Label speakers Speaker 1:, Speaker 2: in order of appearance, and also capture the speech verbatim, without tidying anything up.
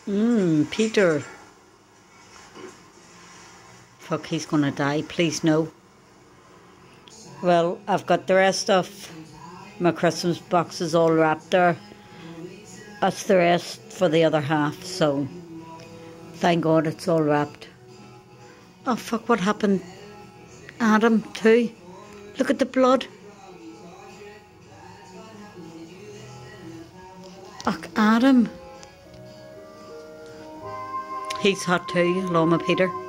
Speaker 1: Mmm, Peter. Fuck, he's gonna die. Please no. Well, I've got the rest of my Christmas boxes all wrapped there. That's the rest for the other half, so thank God it's all wrapped. Oh fuck, what happened? Adam too. Look at the blood. Ugh, Adam. He's hot too, along with Peter.